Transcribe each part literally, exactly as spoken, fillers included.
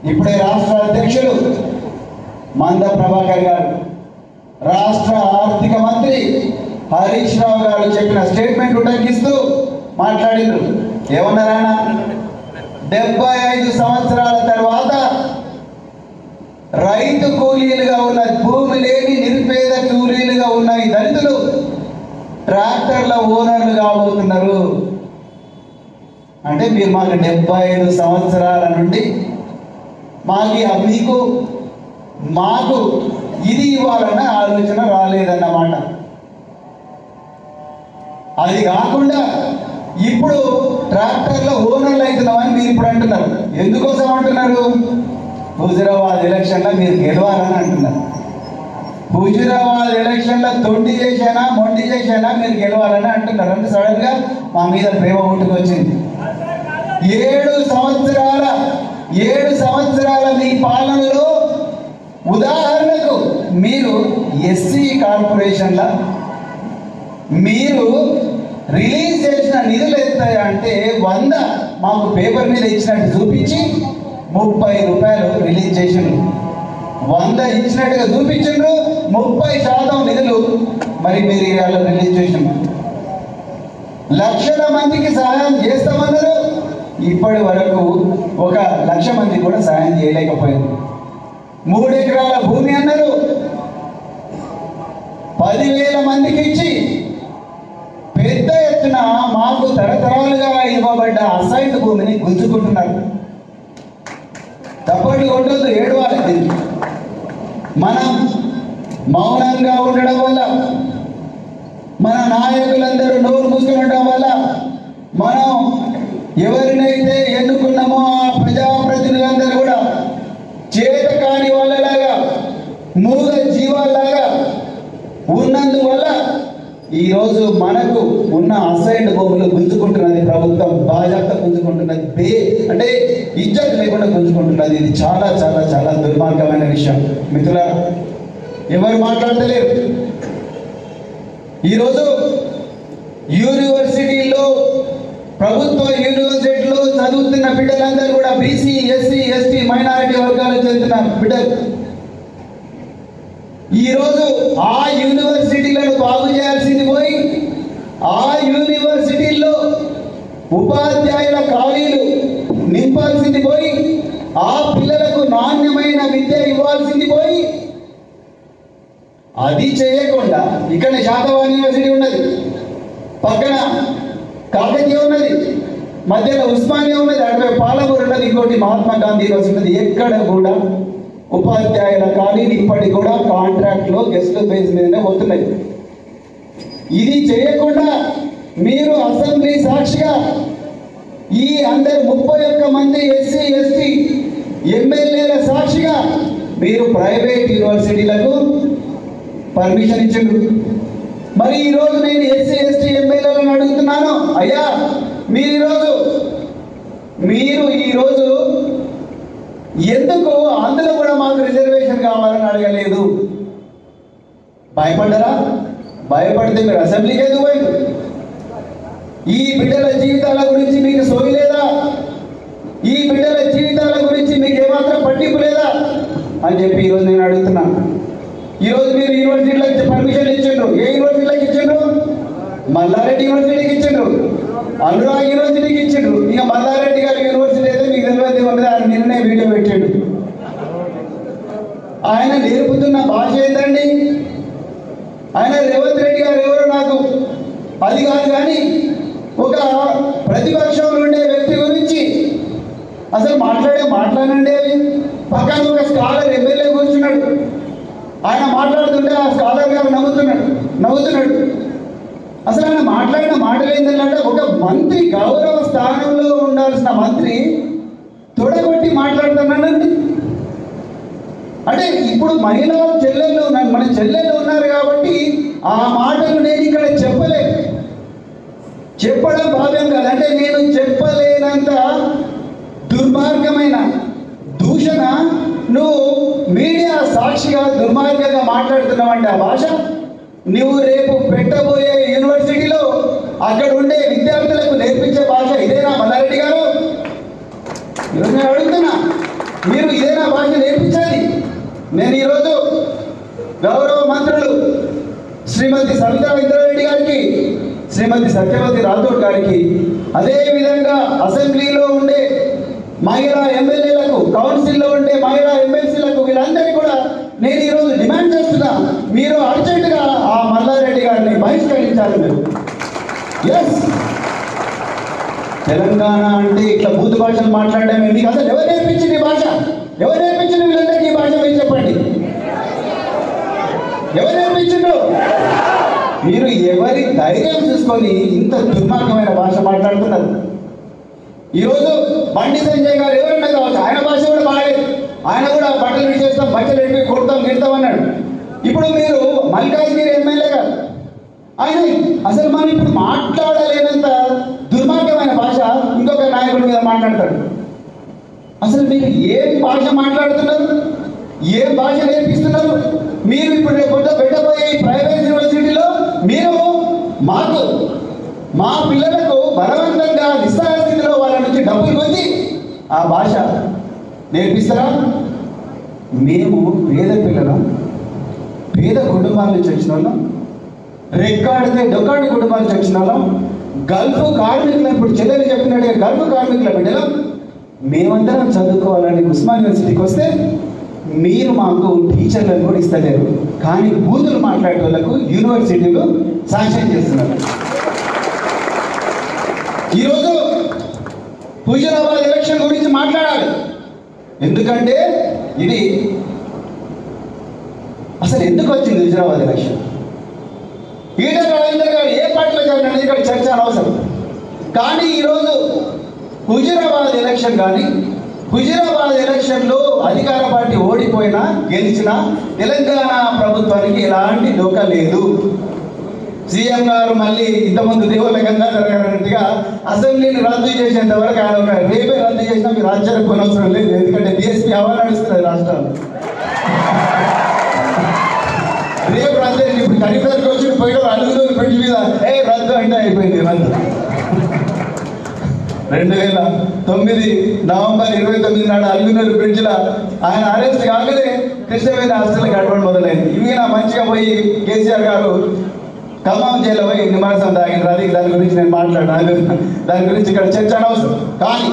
ఇప్పుడే రాష్ట్ర అధ్యక్షులు మంద ప్రభాకర్ గారు, రాష్ట్ర ఆర్థిక మంత్రి హరీష్ రావు గారు చెప్పిన స్టేట్మెంట్ ఉటంకిస్తూ మాట్లాడినారు. ఏమన్నారాయన? డెబ్బై ఐదు సంవత్సరాల తర్వాత రైతు కూలీలుగా ఉన్న, భూమి లేని నిరుపేద కూలీలుగా ఉన్న ఈ దళితులు ట్రాక్టర్ల ఓనర్లు కాబోతున్నారు. అంటే మీరు మాకు డెబ్బై ఐదు సంవత్సరాల నుండి మాకు మీకు మాకు ఇది ఇవ్వాలన్న ఆలోచన రాలేదన్నమాట. అది కాకుండా ఇప్పుడు ట్రాక్టర్ల ఓనర్లు అవుతున్నామని మీరు ఇప్పుడు అంటున్నారు. ఎందుకోసం అంటున్నారు? హుజురాబాద్ ఎలక్షన్లో మీరు గెలవాలని అంటున్నారు. హుజురాబాద్ ఎలక్షన్లో తొండి చేశానా మొండి చేశానా మీరు గెలవాలని అంటున్నారు. అంటే సడన్గా మా మీద ప్రేమ పుట్టుకొచ్చింది. ఏడు సంవత్సరాల ఏడు సంవత్సరాల మీ పాలనలో ఉదాహరణకు మీరు ఎస్సీ కార్పొరేషన్ల మీరు రిలీజ్ చేసిన నిధులు ఎత్తాయా అంటే వంద మాకు పేపర్ మీద ఇచ్చినట్టు చూపించి ముప్పై రూపాయలు రిలీజ్ చేసిండ్రు. వంద ఇచ్చినట్టుగా చూపించిండ్రు, ముప్పై శాతం నిధులు మరి మీరు ఇవాళ రిలీజ్ చేసిండ్రు. లక్షల మందికి సహాయం చేస్తామన్నారు, ఇప్పటి వరకు ఒక లక్ష మందికి కూడా సహాయం చేయలేకపోయారు. మూడు ఎకరాల భూమి అన్నారు, పదివేల మందికి ఇచ్చి పెద్ద ఎత్తున మాకు తరతరాలుగా ఇవ్వబడ్డ అసైన్డ్ భూమిని గుంజుకుంటున్నారు. తప్పట్లు కొట్టొద్దు, ఏడవాలి. దీనికి మనం మౌనంగా ఉండడం వల్ల, మన నాయకులందరూ నోరు మూసుకుని ఉండడం వల్ల మనం ఎవరినైతే ఎన్నుకున్నామో ఆ ప్రజాప్రతినిధులందరూ కూడా చేత కాని వాళ్ళలాగా మూగ జీవాల్లాగా ఉన్నందువల్ల ఈరోజు మనకు ఉన్న అసైన్డ్ భూములు గుంజుకుంటున్నది ప్రభుత్వం, బాధ్యత గుంజుకుంటున్నది, బే అంటే ఇజ్జత్ లేకుండా గుంజుకుంటున్నది. ఇది చాలా చాలా చాలా దుర్మార్గమైన విషయం. మిత్రులారా, ఎవరు మాట్లాడతలేరు. ఈరోజు యూనివర్సిటీలో, ప్రభుత్వ యూనివర్సిటీలో చదువుతున్న బిడ్డలందరూ కూడా బీసీ, ఎస్సీ, ఎస్టీ, మైనారిటీ వర్గాలకు చెందిన బిడ్డలు. ఈరోజు ఆ యూనివర్సిటీలను బాగు చేయాల్సింది పోయి ఆ యూనివర్సిటీల్లో ఉపాధ్యాయుల ఖాళీలు నింపాల్సింది పోయి ఆ పిల్లలకు నాణ్యమైన విద్య ఇవ్వాల్సింది పోయి అది చేయకుండా ఇక్కడ శాతవాహన యూనివర్సిటీ ఉన్నది, పక్కన కాకతీయ ఉన్నది, మధ్యలో ఉస్మానియా ఉన్నది, అటువై పాలమూరు ఉన్నది, ఇంకోటి మహాత్మా గాంధీ యూనివర్సిటీ ఉన్నది. ఎక్కడ కూడా ఉపాధ్యాయుల ఖాళీలు ఇప్పటికి కూడా కాంట్రాక్ట్లో గెస్ట్ బేస్ మీదనే పోతున్నాయి. ఇది చేయకుండా మీరు అసెంబ్లీ సాక్షిగా ఈ అందరు ముప్పై ఒక్క మంది ఎస్సీ ఎస్టీ ఎమ్మెల్యేల సాక్షిగా మీరు ప్రైవేట్ యూనివర్సిటీలకు పర్మిషన్ ఇచ్చిండ్రు. మరి ఈరోజు నేను ఎస్సీ ఎస్టీ ఎమ్మెల్యేలను అడుగుతున్నాను, అయ్యా మీరు ఈరోజు మీరు ఈరోజు ఎందుకు అందులో కూడా మాకు రిజర్వేషన్ కావాలని అడగలేదు? భయపడ్డరా? భయపడితే మీరు అసెంబ్లీకి ఎందుకు పోయింది? ఈ బిడ్డల జీవితాల గురించి మీకు సోయి లేదా? ఈ బిడ్డల జీవితాల గురించి మీకు ఏమాత్రం పట్టింపు లేదా అని చెప్పి ఈరోజు నేను అడుగుతున్నాను. ఈరోజు మీరు యూనివర్సిటీలకు పర్మిషన్ ఇచ్చిండ్రు. ఏ యూనివర్సిటీలకు ఇచ్చిండ్రు? మల్లారెడ్డి యూనివర్సిటీకి ఇచ్చిండ్రు, అనురాగ్ యూనివర్సిటీకి ఇచ్చిండ్రు. ఇక మల్లారెడ్డి గారి యూనివర్సిటీ అయితే మీకు తెలియదు ఉన్నది, ఆయన నిన్ననే వీడియో పెట్టాడు. ఆయన నేర్పుతున్న భాష ఏంటండి? ఆయన రేవంత్ రెడ్డి గారు ఎవరు నాకు అది కాదు, కానీ ఒక ప్రతిపక్షంలో ఉండే వ్యక్తి గురించి అసలు మాట్లాడే మాట్లాడండి. అవి పక్కన ఒక స్కాలర్ ఎమ్మెల్యే కూర్చున్నాడు, ఆయన మాట్లాడుతుంటే ఆ స్కాలర్ గారు నవ్వుతున్నాడు నవ్వుతున్నాడు అసలు ఆయన మాట్లాడిన మాటలు ఏంటంటే, ఒక మంత్రి గౌరవ స్థానంలో ఉండాల్సిన మంత్రి తొడగొట్టి మాట్లాడుతున్నాడండి. అంటే ఇప్పుడు మహిళా చెల్లెళ్ళు ఉన్నారు, మన చెల్లెళ్ళు ఉన్నారు కాబట్టి ఆ మాటలు నేను ఇక్కడ చెప్పలేను, చెప్పడం భావ్యం కాదు. అంటే నేను చెప్పలేనంత దుర్మార్గమైన దూషణ నువ్వు మీడియా సాక్షిగా దుర్మార్గంగా మాట్లాడుతున్నావంటే ఆ భాష నువ్వు రేపు పెట్టబోయే యూనివర్సిటీలో అక్కడ ఉండే విద్యార్థులకు నేర్పించే భాష ఇదేనా మల్లారెడ్డి గారు? ఈరోజు నేను అడుగుతున్నా, మీరు ఇదేనా భాష నేర్పించాలి. నేను ఈరోజు గౌరవ మంత్రులు శ్రీమతి సవితా ఇంద్రారెడ్డి గారికి, శ్రీమతి సత్యవతి రాథోడ్ గారికి, అదేవిధంగా అసెంబ్లీలో ఉండే మహిళా ఎమ్మెల్యేలకు, కౌన్సిల్లో ఉండే మహిళా ఎమ్మెల్సీలకు, వీళ్ళందరినీ కూడా నేను ఈరోజు డిమాండ్ చేస్తున్నా, మీరు అర్జెంటుగా ఆ మల్లారెడ్డి గారిని బహిష్కరించాలి. మీరు ఎస్ తెలంగాణ అంటే ఇట్లా బూతు భాషలు మాట్లాడడమే. మీకు అసలు ఎవరు నేర్పించింది ఈ భాష? ఎవరు నేర్పించింది వీళ్ళందరికీ ఈ భాష? మీరు చెప్పండి, ఎవరు నేర్పించిండ్రు? మీరు ఎవరి ధైర్యం చూసుకొని ఇంత దుర్మార్గమైన భాష మాట్లాడుతున్నారు? ఈరోజు బండి సంజయ్ గారు ఎవరన్నా కావచ్చు, ఆయన భాష కూడా బాగాలేదు. ఆయన కూడా బట్టలు విడిచేస్తాం, బట్టలు ఎంపి కొడతాం, గిడతాం అన్నాడు. ఇప్పుడు మీరు మల్కాజ్గిరి ఎమ్మెల్యే గారు, ఆయన అసలు మనం ఇప్పుడు మాట్లాడలేనంత దుర్మార్గమైన భాష ఇంకొక నాయకుడి మీద మాట్లాడతాడు. అసలు మీరు ఏం భాష మాట్లాడుతున్నారు? ఏం భాష నేర్పిస్తున్నారు? మీరు ఇప్పుడు రేపు పెట్టబోయే ప్రైవేట్ యూనివర్సిటీలో మీరు మాకు మా పిల్లలకు బలవంతంగా నిస్సహాయ స్థితిలో వాళ్ళ నుంచి డబ్బులు పొంది ఆ భాష నేర్పిస్తారా? మేము పేద పిల్లలం, పేద కుటుంబాల నుంచి వచ్చిన వాళ్ళం, రెక్కాడితే డొక్కాడి కుటుంబాల నుంచి వచ్చిన వాళ్ళం, గల్ఫ్ కార్మికులు, ఇప్పుడు చెల్లెలు చెప్పినట్టుగా గల్ఫ్ కార్మికుల బిడ్డలం. మేమందరం చదువుకోవాలని ఉస్మాన్ యూనివర్సిటీకి వస్తే మీరు మాకు టీచర్లను కూడా ఇస్తలేరు, కానీ బూతులు మాట్లాడే వాళ్ళకు యూనివర్సిటీలు శాంక్షన్ చేస్తున్నారు. ఈరోజు హుజూరాబాద్ ఎలక్షన్ గురించి మాట్లాడాలి. ఎందుకంటే ఇది అసలు ఎందుకు వచ్చింది హుజూరాబాద్ ఎలక్షన్? ఈటల రాజేందర్ గారు ఏ పార్టీలో జరిగినది ఇక్కడ చర్చ అనవసరం. కానీ ఈరోజు హుజూరాబాద్ ఎలక్షన్ కానీ హుజూరాబాద్ ఎలక్షన్లో అధికార పార్టీ ఓడిపోయినా గెలిచినా తెలంగాణ ప్రభుత్వానికి ఎలాంటి డోకా లేదు. సీఎం గారు మళ్ళీ ఇంతమంది దేవుళ్ళ గంగాధర్ గారిగా అసెంబ్లీని రద్దు చేసేంత వరకు ఆయన ఉన్నారు. రేపే రద్దు చేసినా మీరు ఆశ్చర్యపోనవసరం లేదు, ఎందుకంటే బీఎస్పీ హవా నడుస్తుంది రాష్ట్రాలు. రేపు రద్దు అయింది. ఇప్పుడు కరీంనగర్కి వచ్చి పోయిన అలుగురు బ్రిడ్జ్ మీద ఏ రద్దు అంటే అయిపోయింది రద్దు. రెండు వేల తొమ్మిది నవంబర్ ఇరవై తొమ్మిది నాడు అలుగునూరు బ్రిడ్జ్లో ఆయన అరెస్ట్ కాగానే కృష్ణవేణి హాస్టల్ గడపడం మొదలైంది. ఇవి నా మంచిగా పోయి కేసీఆర్ గారు ఖమ్మం జైల్లో పోయి నిమ్మరసం తాగినారు. అది దాని గురించి నేను మాట్లాడాను, దాని గురించి ఇక్కడ చర్చ అనవసరం. కానీ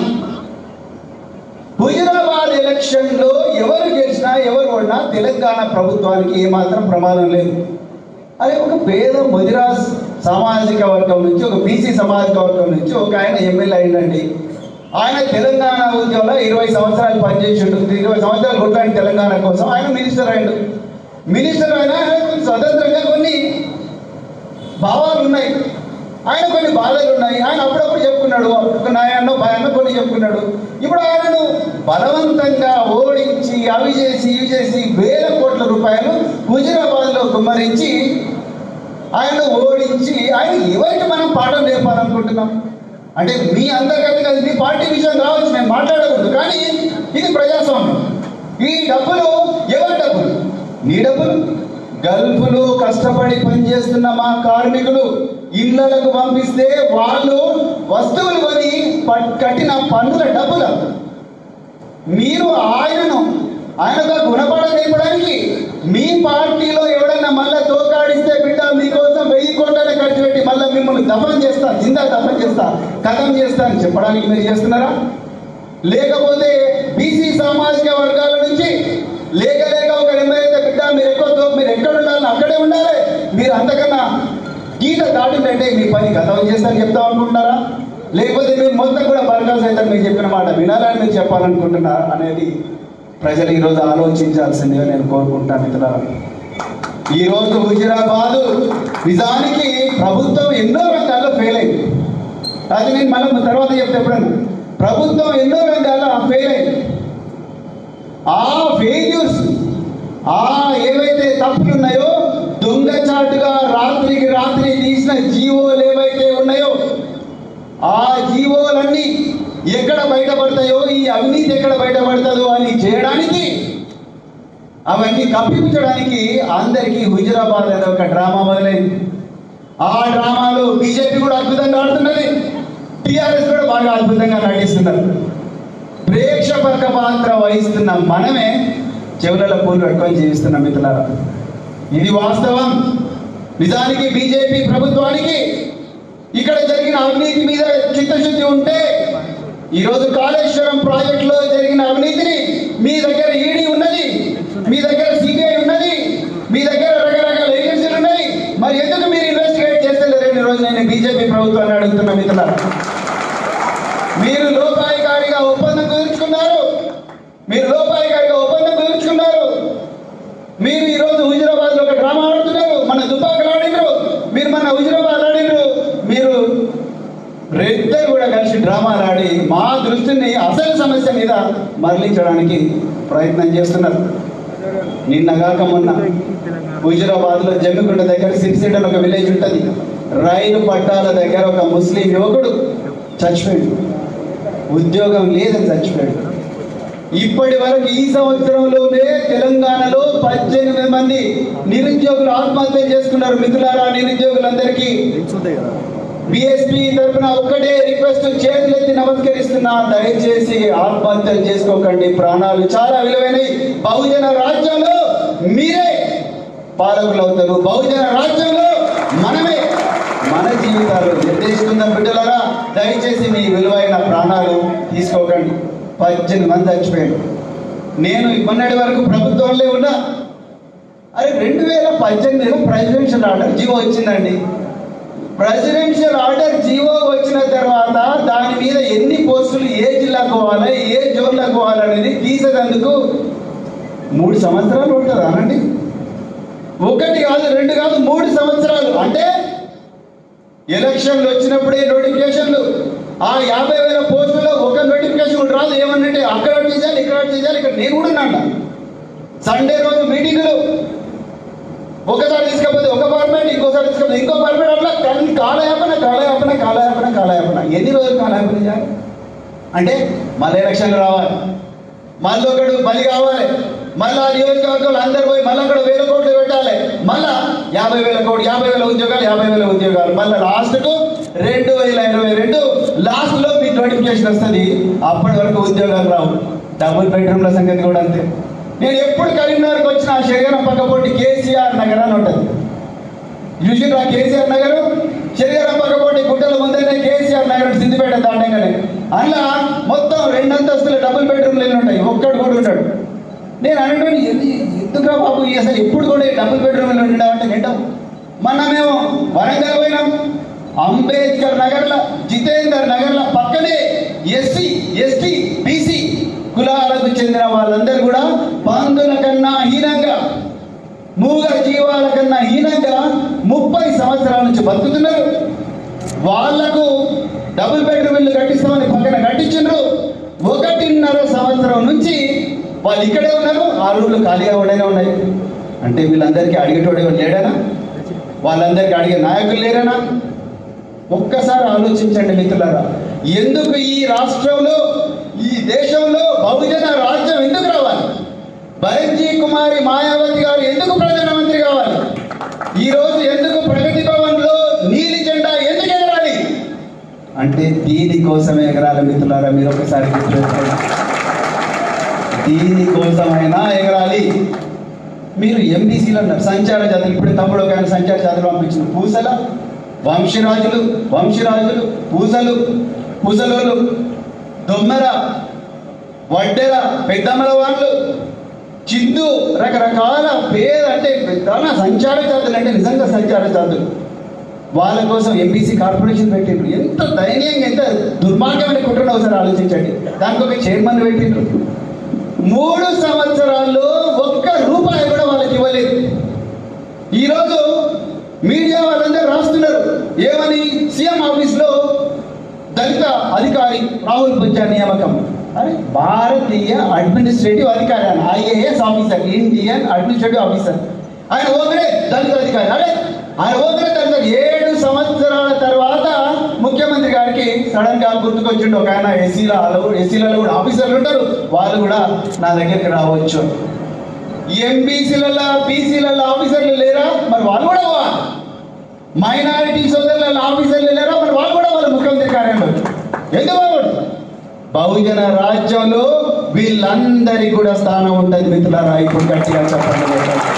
హుజూరాబాద్ ఎలక్షన్లో ఎవరు గెలిచినా ఎవరు ఓడినా తెలంగాణ ప్రభుత్వానికి ఏమాత్రం ప్రమాదం లేదు. అదే ఒక పేద ముదిరాజ్ సామాజిక వర్గం నుంచి, ఒక బీసీ సామాజిక వర్గం నుంచి ఒక ఆయన ఎమ్మెల్యే అయిందండి. ఆయన తెలంగాణ ఉద్యమంలో ఇరవై సంవత్సరాలు పనిచేసిండు, ఇరవై సంవత్సరాలు కొట్లాడి తెలంగాణ కోసం. ఆయన మినిస్టర్ అయ్యిండు. మినిస్టర్ అయినా స్వతంత్రంగా కొన్ని భావాలు ఉన్నాయి, ఆయన కొన్ని బాధలు ఉన్నాయి. ఆయన అప్పుడప్పుడు చెప్పుకున్నాడు, ఒక నాయన్నో భయాన్నో కొన్ని చెప్పుకున్నాడు. ఇప్పుడు ఆయనను బలవంతంగా ఓడించి అవి చేసి ఇవి చేసి వేల కోట్ల రూపాయలు హుజూరాబాద్లో గుమ్మరించి ఆయన ఓడించి ఆయన ఎవరికి మనం పాఠం నేర్పాలనుకుంటున్నాం? అంటే మీ అంతర్గత కాదు, మీ పార్టీ విషయం కావచ్చు, నేను మాట్లాడకూడదు. కానీ ఇది ప్రజాస్వామ్యం. ఈ డబ్బులు ఎవరి డబ్బులు? నీ డబ్బులు. గల్ఫ్లో కష్టపడి పనిచేస్తున్న మా కార్మికులు ఇళ్లకు పంపిస్తే వాళ్ళు వస్తువులు కొని కట్టిన పన్నుల డబ్బులు. మీరు ఆయనను ఆయనగా గుణపడ నేర్పడానికి మీ పార్టీలో ఎవడన్నా మళ్ళీ తోకాడిస్తే బిడ్డ మీకోసం వెయ్యి కోట్ల ఖర్చు పెట్టి మళ్ళీ మిమ్మల్ని దఫన్ చేస్తా, జిందా దఫన్ చేస్తా, కథం చేస్తా అని చెప్పడానికి మీరు చేస్తున్నారా? లేకపోతే బీసీ సామాజిక వర్గాల నుంచి లేక లేక ఒక ఎమ్మెల్యే బిడ్డ మీరు ఎక్కువ మీరు ఎక్కడ ఉండాలని అక్కడే ఉండాలి. మీరు అంతకన్నా గీత దాటిందంటే మీ పని కథం చేస్తారని చెప్తాం అనుకుంటున్నారా? లేకపోతే మీరు మొత్తం కూడా బర్గాల్స్ అవుతారు మీరు చెప్పిన మాట వినాలని మీరు చెప్పాలనుకుంటున్నారా అనేది ప్రజలు ఈరోజు ఆలోచించాల్సిందిగా నేను కోరుకుంటాను. మిత్రులారా, ఈరోజు హుజూరాబాద్ నిజానికి ప్రభుత్వం ఎన్నో రంగాల్లో ఫెయిల్ అయింది. అది నేను మళ్ళీ తర్వాత చెప్తే ఎప్పుడన్నా ప్రభుత్వం ఎన్నో రంగాల్లో ఫెయిల్ అయింది. ఆ ఫెయిల్యూర్స్, ఆ ఏవైతే తప్పులు ఉన్నాయో దొంగచాటుగా రాత్రికి రాత్రి తీసిన జీవోలు ఏవైతే ఉన్నాయో ఆ జీవోలన్నీ ఎక్కడ బయటపడతాయో, ఈ అవినీతి ఎక్కడ బయటపడుతుందో అని చేయడానికి, అవన్నీ కప్పిపుచ్చడానికి అందరికీ హుజూరాబాద్ అనే ఒక డ్రామా మొదలైంది. ఆ డ్రామాలో బీజేపీ కూడా అద్భుతంగా ఆడుతున్నది, టీఆర్ఎస్ కూడా బాగా అద్భుతంగా నటిస్తున్నారు. ప్రేక్షక పాత్ర వహిస్తున్న మనమే చెవులలో పూలు పెట్టుకొని జీవిస్తున్నాం మిత్రులారా. ఇది వాస్తవం. నిజానికి బీజేపీ ప్రభుత్వానికి ఇక్కడ జరిగిన అవినీతి మీద చిత్తశుద్ధి ఉంటే ఈరోజు కాళేశ్వరం ప్రాజెక్టులో జరిగిన అవినీతిని మీ దగ్గర ఈడీ ఉన్నది, మీ దగ్గర సిబిఐ ఉన్నది, మీ దగ్గర రకరకాల ఏజెన్సీలు ఉన్నాయి, మరి ఎందుకు మీరు ఇన్వెస్టిగేట్ చేస్తలేరు? ఈ రోజు నేను బీజేపీ ప్రభుత్వాన్ని అడుగుతున్నా మిత్రులారా. మీరు లోపాయికారిగా ఒప్పందం కుదుర్చుకున్నారు, మీరు లోపాయికారిగా ఒప్పందం కుదుర్చుకున్నారు. మీరు ఈరోజు హుజురాబాద్ లో ఒక డ్రామా ఆడుతున్నారు, మన దుబ్బాకలు ఆడినరు, మీరు మన హుజురాబాద్ ఆడినరు. మీరు ఇద్దరు కూడా కలిసి డ్రామాలు ఆడి మా దృష్టిని అసలు సమస్య మీద మరలించడానికి ప్రయత్నం చేస్తున్నారు. నిన్నగాక మొన్న హుజురాబాద్ లో జమ్మికుంట దగ్గర సిరిసిల్ల ఒక విలేజ్ ఉంటుంది. రైలు పట్టాల దగ్గర ఒక ముస్లిం యువకుడు చచ్చిపోయాడు. ఉద్యోగం లేదని చచ్చిపోయాడు. ఇప్పటి వరకు ఈ సంవత్సరంలోనే తెలంగాణలో పద్దెనిమిది మంది నిరుద్యోగులు ఆత్మహత్య చేసుకున్నారు. మిత్రులారా, నిరుద్యోగులందరికీ బిఎస్పీ తరఫున ఒక్కటే రిక్వెస్ట్, చేతులెత్తి నమస్కరిస్తున్నా, దయచేసి ఆత్మహత్యలు చేసుకోకండి. ప్రాణాలు చాలా విలువైనవి. బహుజన రాజ్యంలో మీరే పాలకులు అవుతారు. బహుజన రాజ్యంలో మనమే మన జీవితాలు నిర్దేశిస్తున్న బిడ్డలారా, దయచేసి మీ విలువైన ప్రాణాలు తీసుకోకండి. పద్దెనిమిది మంది చచ్చిపోయారు. నేను మొన్నటి వరకు ప్రభుత్వంలో ఉన్నా. అరే రెండు వేల పద్దెనిమిదిలో ప్రెసిడెన్షియల్ ఆర్డర్ జీవో వచ్చిందండి. ప్రెసిడెన్షియల్ ఆర్డర్ జీవో వచ్చిన తర్వాత దాని మీద ఎన్ని పోస్టులు ఏ జిల్లాకు పోవాలి, ఏ జోన్లకు పోవాలనేది తీసేందుకు మూడు సంవత్సరాలు ఉంటుంది అనండి. ఒకటి కాదు, రెండు కాదు, మూడు సంవత్సరాలు. అంటే ఎలక్షన్లు వచ్చినప్పుడే నోటిఫికేషన్లు. ఆ యాభై వేల పోస్టుల్లో ఒక నోటిఫికేషన్ రాదు. ఏమన్నంటే అక్కడ చేయాలి, ఇక్కడ చేయాలి, ఇక్కడ నేను కూడా ఉన్నాను. సండే రోజు మీటింగులు, ఒకసారి తీసుకపోతే ఒక ఫార్మేట్, ఇంకోసారి తీసుకపోతే ఇంకో ఫార్మేట్, అట్లా కాలయాపన కాలయాపన కాలయాపన కాలయాపన. ఎన్ని రోజులు కాలయాపన చేయాలి? అంటే మళ్ళీ ఎలక్షన్లు రావాలి, మళ్ళీ ఒకడు బలి కావాలి, మళ్ళీ ఆ నియోజకవర్గాలు అందరు పోయి మళ్ళీ అక్కడ వేల కోట్లు పెట్టాలి, మళ్ళా యాభై వేల కోట్లు, యాభై వేల ఉద్యోగాలు, యాభై వేల ఉద్యోగాలు, మళ్ళీ లాస్ట్కు రెండు వేల ఇరవై రెండు లాస్ట్లో మీకు నోటిఫికేషన్ వస్తుంది. అప్పటి వరకు ఉద్యోగాలు రావు. డబుల్ బెడ్రూమ్ల సంగతి కూడా అంతే. నేను ఎప్పుడు కరీంనగర్కి వచ్చిన శరీరం పక్కపొట్టి కేసీఆర్ నగర్ అని ఉంటుంది. చూసిండ్రు ఆ కేసీఆర్ నగర్? శరీరం పక్కపొట్టి గుట్టల ముందనే కేసీఆర్ నగర్, సిద్దిపేట దాటంగానే. అలా మొత్తం రెండు అంతస్తుల డబుల్ బెడ్రూమ్లు ఎన్ని ఉంటాయి? ఒక్కడు కూడా ఉంటాడు. నేను అనడం ఎందుకురా బాబు, అసలు ఎప్పుడు కూడా డబుల్ బెడ్రూమ్లు ఉండడం వింటాం. మొన్న మేము వరంగల్ పోయినాం. అంబేద్కర్ నగర్ల, జితేందర్ నగర్ల పక్కనే ఎస్సీ ఎస్టీ బీసీ కులాలకు చెందిన వాళ్ళందరూ కూడా పందుల కన్నా హీనంగా, మూగ జీవాల కన్నా హీనంగా ముప్పై సంవత్సరాల నుంచి బతుకుతున్నారు. వాళ్లకు డబుల్ బెడ్రూమ్ ఇల్లు కట్టిస్తామని పక్కన కట్టించారు. ఒకటిన్నర సంవత్సరం నుంచి వాళ్ళు ఇక్కడే ఉన్నారు. ఆ రూమ్లు ఖాళీగా ఉండనే ఉన్నాయి. అంటే వీళ్ళందరికీ అడిగేటోడే లేడనా? వాళ్ళందరికీ అడిగే నాయకులు లేరనా? ఒక్కసారి ఆలోచించండి మిత్రులారా. ఎందుకు ఈ రాష్ట్రంలో, ఈ దేశంలో బహుజన రాజ్యం ఎందుకు రావాలి? భరత్జీ కుమారి మాయావతి గారు ఎందుకు ప్రధానమంత్రి కావాలి? ఈరోజు ఎందుకు ప్రగతి భవన్లో నీలి జెండా ఎందుకు ఎగరాలి? అంటే దీనికోసమే ఎగరాలి మిత్రులారా. మీరు ఒకసారి గుర్తుపెట్టుకోండి, దీనికోసమైనా ఎగరాలి. మీరు ఎంబీసీలు అన్నారు, సంచార జాతులు. ఇప్పుడు తమ్ముడు ఒక ఆయన సంచార జాతులు పంపించిన పూసల వంశీరాజులు, వంశీరాజులు పూసలు, పూసలోలు, దొమ్మెర, వడ్డెర, పెద్దమ్మల వాళ్ళు, చిందు, రకరకాల పేరు. అంటే చాలా సంచార జాతులు, అంటే నిజంగా సంచార జాతులు. వాళ్ళ కోసం ఎంబీసీ కార్పొరేషన్ పెట్టిండ్రు. ఎంత దయనీయంగా, ఎంత దుర్మార్గమైన కుట్రను ఒకసారి ఆలోచించండి. దానికి ఒక చైర్మన్ పెట్టిండ్రు. మూడు సంవత్సరాల్లో ఒక్క రూపాయి కూడా వాళ్ళకి ఇవ్వలేదు. ఈరోజు మీడియా వాళ్ళందరూ రాస్తున్నారు ఏమని? సీఎం ఆఫీస్లో దళిత అధికారి రాహుల్ బొజ్జా నియామకం. అరే భారతీయ అడ్మినిస్ట్రేటివ్ అధికారి, ఆయన IAS officer, Indian administrative officer. ఆయన ఓకరే దళిత అధికారి. అరే ఆయన ఓకరే దళిత. ఏడు సంవత్సరాల తర్వాత ముఖ్యమంత్రి గారికి సడన్ గా గుర్తుకొచ్చిండు ఒక ఆయన, ఎస్సీలలో ఎస్సీలలో కూడా ఆఫీసర్లు ఉంటారు, వాళ్ళు కూడా నా దగ్గరికి రావచ్చు. ఎంబీసీలలో బీసీలలో ఆఫీసర్లు లేరా? మరి వాళ్ళు కూడా పోవాలి. మైనారిటీ సోదరులలో ఆఫీసర్లు లేరా? మరి వాళ్ళు కూడా వాళ్ళ ముఖ్యమంత్రి కార్యాలయంలో ఎందుకు బాగుంటుంది? బహుజన రాజ్యంలో వీళ్ళందరికీ కూడా స్థానం ఉంటుంది మిత్రులారా. ఇప్పుడు గట్టిగా చెప్పండి.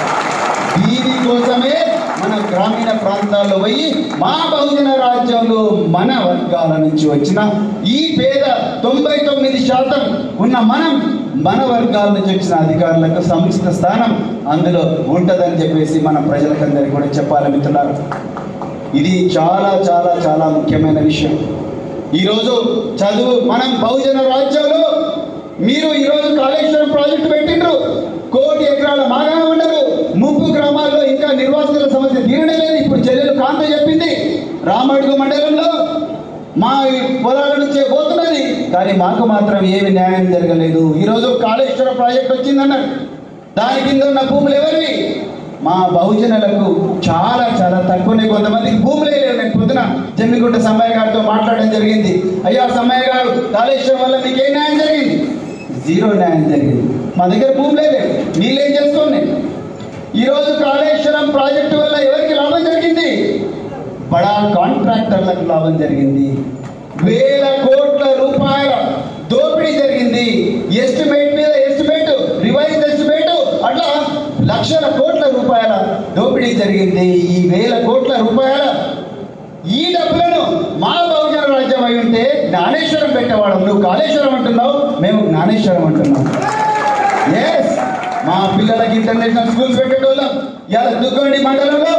దీనికోసమే మన గ్రామీణ ప్రాంతాల్లో పోయి మా బహుజన రాజ్యంలో మన వర్గాల నుంచి వచ్చిన ఈ పేద తొంభై తొమ్మిది శాతం ఉన్న మనం మన వర్గాల నుంచి వచ్చిన అధికారులకు సముచిత స్థానం అందులో ఉంటుందని చెప్పేసి మన ప్రజలకందరికీ కూడా చెప్పాలి మిత్రులారా. ఇది చాలా చాలా చాలా ముఖ్యమైన విషయం. ఈరోజు చదువు మనం బహుజన రాజ్యంలో మీరు ఈరోజు కాళేశ్వరం ప్రాజెక్టు పెట్టిండ్రు, కోటి ఎకరాల మాగాణ ఉండరు, ముప్పు గ్రామాల్లో ఇంకా నిర్వాసితుల సమస్య తీరనే లేదు. ఇప్పుడు చెల్లెలు కాంత చెప్పింది రామడుగు మండలంలో మా పొలాల నుంచే పోతున్నది, కానీ మాకు మాత్రం ఏమి న్యాయం జరగలేదు. ఈరోజు కాళేశ్వరం ప్రాజెక్ట్ వచ్చిందన్నారు, దాని కింద ఉన్న భూములు ఎవరివి? మా బహుజనులకు చాలా చాలా తక్కువనే. కొంతమందికి భూములే లేవు. నేను పొద్దున జమ్మిగుంట సమ్మయ్య గారితో మాట్లాడడం జరిగింది. అయ్యా సమ్మయ్య గారు, కాళేశ్వరం వల్ల మీకు ఏ న్యాయం జరిగింది? జీరో న్యాయం జరిగింది. మా దగ్గర భూములే లేవు, నీళ్ళేం చేసుకోండి. ఈరోజు కాళేశ్వరం ప్రాజెక్టు వల్ల ఎవరికి లాభం జరిగింది? బడా కాంట్రాక్టర్లకు లాభం జరిగింది. వేల కోట్ల రూపాయల దోపిడీ జరిగింది. ఎస్టిమేట్ మీద ఎస్టిమేట్, రివైజ్ ఎస్టిమేట్, అట్లా లక్షల కోట్ల రూపాయల దోపిడీ జరిగింది. ఈ వేల కోట్ల రూపాయల ఈ డబ్బులను మా బహుజన రాజ్యం అయి ఉంటే జ్ఞానేశ్వరం పెట్టేవాళ్ళం. నువ్వు కాళేశ్వరం అంటున్నావు, మేము జ్ఞానేశ్వరం అంటున్నాం. ఎస్, మా పిల్లలకి ఇంటర్నేషనల్ స్కూల్స్ పెట్టేటోళ్ళం. ఇలా దుగ్గొండి మండలంలో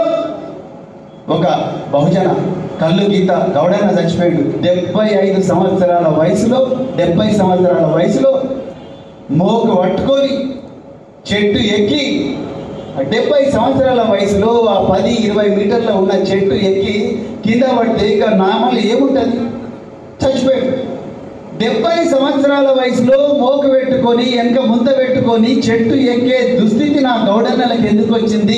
ఒక బహుజన కళ్ళు గీత గౌడన్న చచ్చిపోయాడు. డెబ్బై ఐదు సంవత్సరాల వయసులో డెబ్బై సంవత్సరాల వయసులో మోకు పట్టుకొని చెట్టు ఎక్కి డెబ్బై సంవత్సరాల వయసులో ఆ పది ఇరవై మీటర్ల ఉన్న చెట్టు ఎక్కి కింద పడితే ఇక నామలు ఏముంటుంది? చచ్చిపోయాడు. డెబ్బై సంవత్సరాల వయసులో మోకు పెట్టుకొని వెనక ముంద పెట్టుకొని చెట్టు ఎక్కే దుస్థితి నా గౌడన్నలకు ఎందుకు వచ్చింది?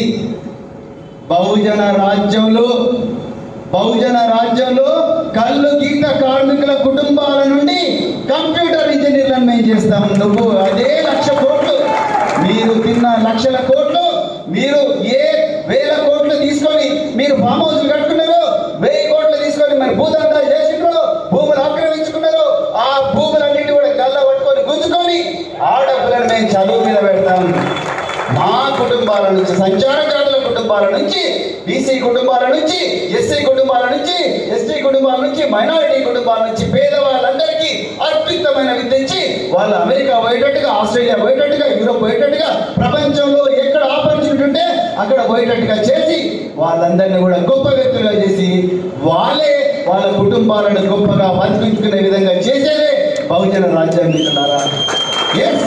బహుజన రాజ్యంలో బహుజన రాజ్యంలో కళ్ళు గీత కార్మికుల కుటుంబాల నుండి కంప్యూటర్ ఇంజనీర్లను మేము చేస్తాం. నువ్వు అదే లక్ష కోట్లు, మీరు తిన్న లక్షల కోట్లు, మీరు ఏ వేల కోట్లు తీసుకొని మీరు ఫామ్ హౌస్లు కట్టుకున్నారు, వెయ్యి కోట్లు తీసుకొని మరి భూదందాలు చేసినారు, భూములు ఆక్రమించుకున్నారు. ఆ భూములన్నిటి కూడా గల్ల పట్టుకొని గుంజుకొని ఆ డబ్బులను మేము చదువు మీద పెడతాం. మా కుటుంబాల నుంచి, సంచారకారుల కుటుంబాల నుంచి, బీసీ కుటుంబాల నుంచి, ఎస్సీ కుటుంబాల నుంచి, ఎస్టీ కుటుంబాల నుంచి, మైనారిటీ కుటుంబాల నుంచి పేదవాళ్ళందరికీ అద్భుతమైన విద్యించి వాళ్ళు అమెరికా పోయేటట్టుగా, ఆస్ట్రేలియా పోయేటట్టుగా, యూరోప్ పోయేటట్టుగా, ప్రపంచంలో ఎక్కడ ఆపర్చునిటీ ఉంటే అక్కడ పోయేటట్టుగా చేసి వాళ్ళందరినీ కూడా గొప్ప వ్యక్తులుగా చేసి వాళ్ళే వాళ్ళ కుటుంబాలను గొప్పగా బతికించుకునే విధంగా చేసేదే బహుజన రాజ్యం మిత్రులారా. ఎస్,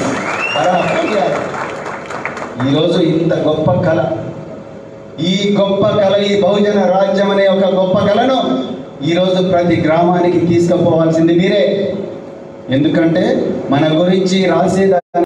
ఈరోజు ఇంత గొప్ప కళ, ఈ గొప్ప కళ, ఈ బహుజన రాజ్యం అనే ఒక గొప్ప కళను ఈరోజు ప్రతి గ్రామానికి తీసుకుపోవాల్సింది మీరే. ఎందుకంటే మన గురించి రాసేదాన్ని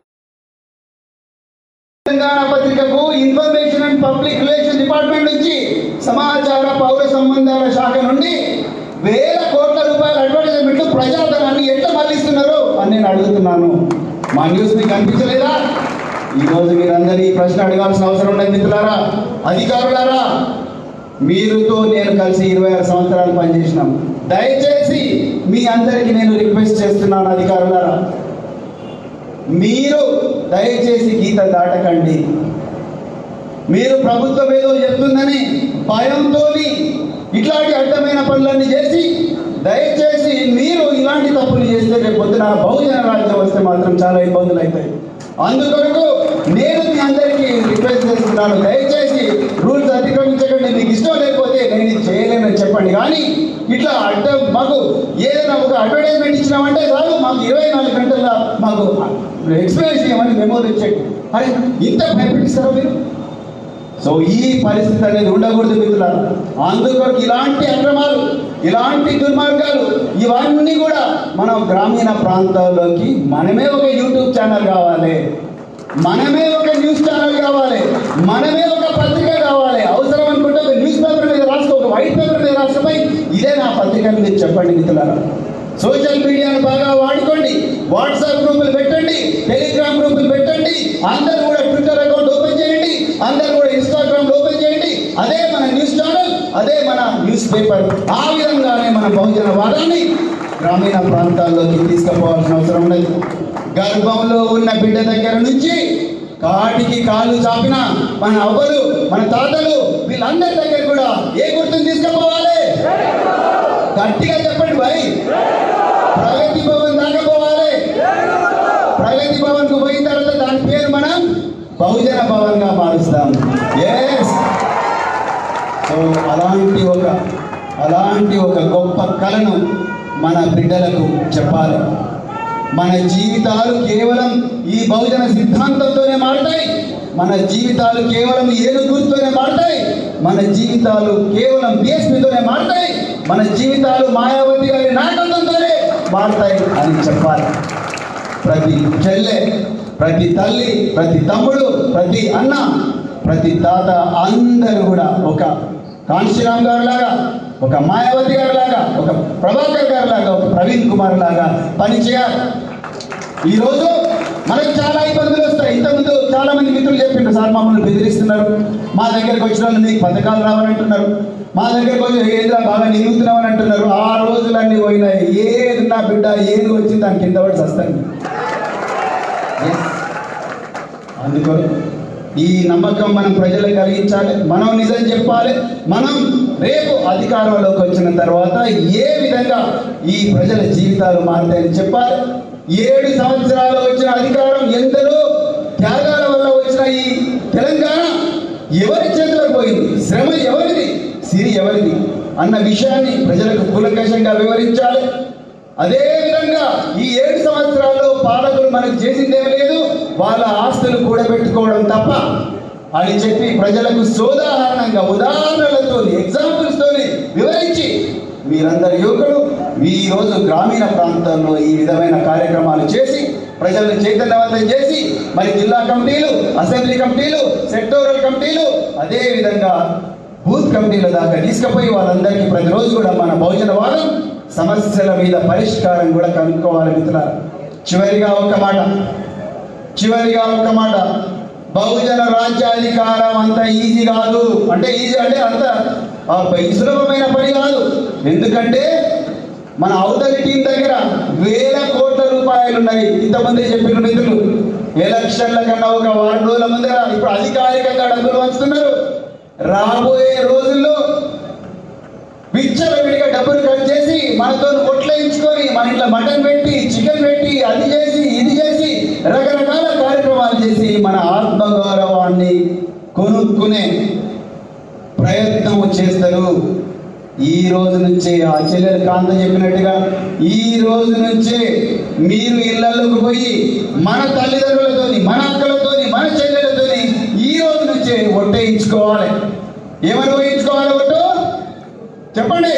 తెలంగాణ పత్రికకు information and public relation department నుంచి, సమాచార పౌర సంబంధాల శాఖ నుండి వేల కోట్ల రూపాయల అడ్వర్టైజ్మెంట్లు ప్రజాధనాన్ని ఎట్లా మళ్లిస్తున్నారు అని నేను అడుగుతున్నాను. మా న్యూస్ మీకు కనిపించలేదా? ఈరోజు మీరందరూ ఈ ప్రశ్న అడగాల్సిన అవసరం ఉన్నది మిత్రులారా, అధికారులారా. మీరుతో నేను కలిసి ఇరవై ఆరు సంవత్సరాలు పనిచేసినాం. దయచేసి మీ అందరికీ నేను రిక్వెస్ట్ చేస్తున్నాను అధికారులారా, మీరు దయచేసి గీత దాటకండి. మీరు ప్రభుత్వం ఏదో చెప్తుందని భయంతో ఇట్లాంటి అడ్డమైన పనులన్నీ చేసి దయచేసి మీరు ఇలాంటి తప్పులు చేస్తే రేపు పొద్దున బహుజన రాజ్యం వస్తే మాత్రం చాలా ఇబ్బందులు అవుతాయి. అందుకొరకు నేను మీ అందరికీ రిక్వెస్ట్ చేస్తున్నాను, దయచేసి రూల్స్ అతిక్రమించకండి. మీకు ఇష్టం లేకపోతే నేను ఇది చేయలేనని చెప్పండి. కానీ ఇట్లా అడ్డ మాకు ఏదైనా ఒక అడ్వర్టైజ్మెంట్ ఇచ్చినామంటే చాలు, మాకు ఇరవై నాలుగు గంటల్లో మాకు ఎక్స్ప్లెయిన్ చేయమని మెమోరీ ఇచ్చేది. అరే ఇంత భయపెట్టిస్తారా మీరు? సో ఈ పరిస్థితి అనేది ఉండకూడదు మిత్రులారా. అందుకొరకు ఇలాంటి అక్రమాలు, ఇలాంటి దుర్మార్గాలు ఇవన్నీ కూడా మనం గ్రామీణ ప్రాంతాల్లోకి మనమే ఒక యూట్యూబ్ ఛానల్ కావాలి, మనమే ఒక న్యూస్ ఛానల్ కావాలి, మనమే ఒక పత్రిక కావాలి. అవసరం అనుకుంటే ఒక న్యూస్ పేపర్ మీద రాసుకో, ఒక వైట్ పేపర్ మీద రాసుకుపోయి ఇదే నా పత్రిక అని మీరు చెప్పండి మిత్రులారా. సోషల్ మీడియాను బాగా వాడుకోండి, వాట్సాప్ గ్రూపులు పెట్టండి, టెలిగ్రామ్ గ్రూపులు పెట్టండి, అందరూ కూడా ట్విట్టర్ అకౌంట్ ఓపెన్ చేయండి, అందరూ కూడా ఇన్స్టాగ్రామ్ ఓపెన్ చేయండి. అదే మన న్యూస్ ఛానల్, అదే మన న్యూస్ పేపర్. ఆ విధంగానే మన బహుజన వాదాన్ని గ్రామీణ ప్రాంతాల్లోకి తీసుకుపోవాల్సిన అవసరం ఉన్నది. గర్భంలో ఉన్న బిడ్డ దగ్గర నుంచి కాటికి కాళ్ళు చాపిన మన అవ్వలు, మన తాతలు, వీళ్ళందరి దగ్గర కూడా ఏ గుర్తుని తీసుకుపోవాలి? గట్టిగా చెప్పండి భాయ్. ప్రగతి భవన్ దాకా పోవాలి. ప్రగతి భవన్ కు పోయిన తర్వాత దాని పేరు మనం బహుజన భవన్ గా మారుస్తాం. ఎస్. సో అలాంటి ఒక అలాంటి ఒక గొప్ప కళను మన బిడ్డలకు చెప్పాలి. మన జీవితాలు కేవలం ఈ బహుజన సిద్ధాంతంతోనే మారుతాయి. మన జీవితాలు కేవలం ఏనుగు గుర్తుతోనే మారుతాయి. మన జీవితాలు కేవలం బిఎస్పీతోనే మారుతాయి. మన జీవితాలు మాయావతి గారి నాయకత్వంతోనే మారుతాయి అని చెప్పాలి. ప్రతి చెల్లె, ప్రతి తల్లి, ప్రతి తమ్ముడు, ప్రతి అన్న, ప్రతి తాత అందరూ కూడా ఒక కాంశీరామ్ గారు లాగా, ఒక మాయావతి గారు లాగా, ఒక ప్రభాకర్ గారు లాగా, ఒక ప్రవీణ్ కుమార్ లాగా పనిచేయాలి. ఈరోజు మనకు చాలా ఇబ్బందులు వస్తాయి. ఇంతకుముందు చాలా మంది మిత్రులు చెప్పిండ్రు, సార్ మమ్మల్ని బెదిరిస్తున్నారు, మా దగ్గరకు వచ్చిన వాళ్ళు మీకు పథకాలు రావాలంటున్నారు, మా దగ్గరకు వచ్చి ఏదో బాగా నిలుగుతున్నామని అంటున్నారు. ఆ రోజులన్నీ పోయినాయి. ఏది నా బిడ్డ ఏది వచ్చింది దాని కింద పడి వస్తాను. అందుకని ఈ నమ్మకం మనం ప్రజలకు కలిగించాలి. మనం నిజం చెప్పాలి. మనం రేపు అధికారంలోకి వచ్చిన తర్వాత ఏ విధంగా ఈ ప్రజల జీవితాలు మారుతాయని చెప్పాలి. ఏడు సంవత్సరాలు వచ్చిన అధికారం ఎందరో త్యాగాల వల్ల వచ్చిన ఈ తెలంగాణ ఎవరి చేతిలో పోయింది, శ్రమ ఎవరిది, సిరి ఎవరిది అన్న విషయాన్ని ప్రజలకు కూలంకషంగా వివరించాలి. అదేవిధంగా ఈ ఏడు సంవత్సరాల్లో పాలకులు మనకు చేసిందేం లేదు, వాళ్ళ ఆస్తులు కూడబెట్టుకోవడం తప్ప అని చెప్పి ప్రజలకు సోదాహరణంగా ఉదాహరణలతో ఎగ్జాంపుల్స్తో వివరించి మీరందరి యువకులు ఈ రోజు గ్రామీణ ప్రాంతాల్లో ఈ విధమైన కార్యక్రమాలు చేసి ప్రజలను చైతన్యవంతం చేసి మరి జిల్లా కమిటీలు, అసెంబ్లీ కమిటీలు, సెక్టోరల్ కమిటీలు, అదేవిధంగా బూత్ కమిటీల దాకా తీసుకుపోయి వాళ్ళందరికీ ప్రతిరోజు కూడా మన బహుజన వాదం సమస్యల మీద పరిష్కారం కూడా కనుక్కోవాలి మిత్రులారా. చివరిగా ఒక మాట చివరిగా ఒక మాట బహుజన రాజ్యాధికారం అంత ఈజీ కాదు. అంటే ఈజీ అంటే అంత సులభమైన పని కాదు. ఎందుకంటే మన అవతలి టీం దగ్గర వేల కోట్ల రూపాయలు ఉన్నాయి. ఇంతమంది చెప్పిన మిత్రులు ఎలక్షన్ల కన్నా ఒక వారం రోజుల ముందర ఇప్పుడు అధికారికంగా డబ్బులు పంచుతున్నారు. రాబోయే రోజుల్లో విచ్చలవిడిగా డబ్బులు కట్ చేసి మనతో కొట్లేయించుకొని మన ఇంట్లో మటన్ పెట్టి, చికెన్ పెట్టి, అది చేసి ఇది చేసి రకరకాల కార్యక్రమాలు చేసి మన ఆత్మగౌరవాన్ని కొనుక్కునే ప్రయత్నం చేస్తారు. ఈ రోజు నుంచే ఆ చెల్లెలు కాంత చెప్పినట్టుగా ఈ రోజు నుంచే మీరు ఇళ్లలోకి పోయి మన తల్లిదండ్రులతోని, మన అక్కలతోని, మన చెల్లెలతోని ఈ రోజు నుంచే ఒట్టేయించుకోవాలి. ఏమని వేయించుకోవాలి? ఒట్టు చెప్పండి.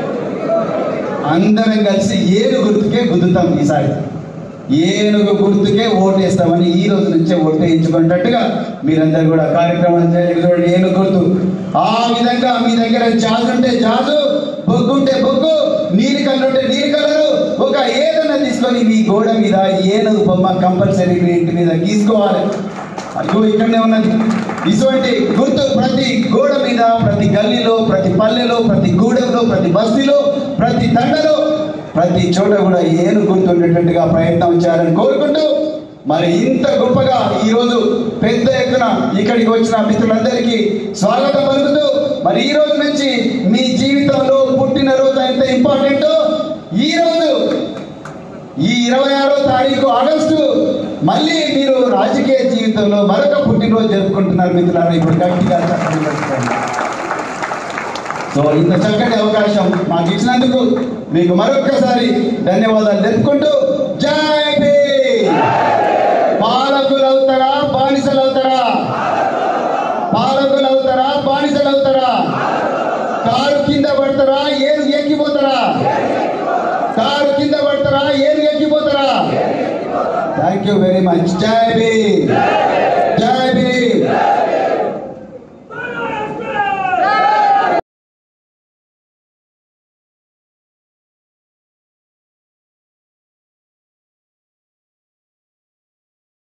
అందరం కలిసి ఏనుగు గుర్తుకే గుద్దుతాం. ఈసారి ఏనుగు గుర్తుకే ఓటేస్తామని ఈ రోజు నుంచే ఓటేయించుకున్నట్టుగా మీరందరూ కూడా కార్యక్రమం చేయండి. ఏనుగు గుర్తు ఆ విధంగా మీ దగ్గర జాజు ఉంటే జాజు, బొగ్గు ఉంటే బొగ్గు, నీరు కలర్ ఉంటే నీరు కలరు, ఒక ఏదైనా తీసుకొని మీ గోడ మీద ఏనుగు బొమ్మ కంపల్సరీ మీ ఇంటి మీద గీసుకోవాలి. అయ్యో ఇక్కడనే ఉన్నది. ఇటువంటి గుర్తు ప్రతి గోడ మీద, ప్రతి గల్లీలో, ప్రతి పల్లెలో, ప్రతి గూడెంలో, ప్రతి బస్తీలో, ప్రతి తండలో, ప్రతి చోట కూడా ఏనుగు గుర్తు ఉండేటట్టుగా ప్రయత్నం చేయాలని కోరుకుంటూ మరి ఇంత గొప్పగా ఈరోజు పెద్ద ఎత్తున ఇక్కడికి వచ్చిన మిత్రులందరికీ స్వాగతం పలుకుతూ మరి ఈ రోజు నుంచి మీ జీవితంలో పుట్టినరోజు ఎంత ఇంపార్టెంటో ఈ రోజు ఈ ఇరవై ఆరో తారీఖు ఆగస్టు మళ్ళీ మీరు రాజకీయ జీవితంలో మరొక పుట్టినరోజు జరుపుకుంటున్నారు మిత్రులారా. ఇప్పుడు గట్టిగా చెప్పండి. సో ఇంత చక్కటి అవకాశం మాకు ఇచ్చినందుకు మీకు మరొక్కసారి ధన్యవాదాలు తెలుపుకుంటూ జై భీమ్. పాలకులు అవుతారా, బానిసలు అవుతారా? పాలకులు అవుతారా, బానిసలు అవుతారా? కారు కింద పడతారా, ఏను ఎక్కిపోతారా? కారు కింద పడతారా, ఏను ఎక్కిపోతారా? Thank you very much. జై భీమ్.